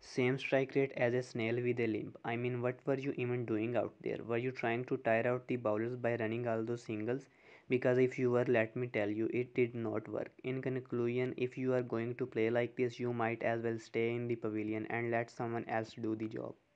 Same strike rate as a snail with a limp. I mean, what were you even doing out there? Were you trying to tire out the bowlers by running all those singles? Because if you were, let me tell you, it did not work. In conclusion, if you are going to play like this, you might as well stay in the pavilion and let someone else do the job.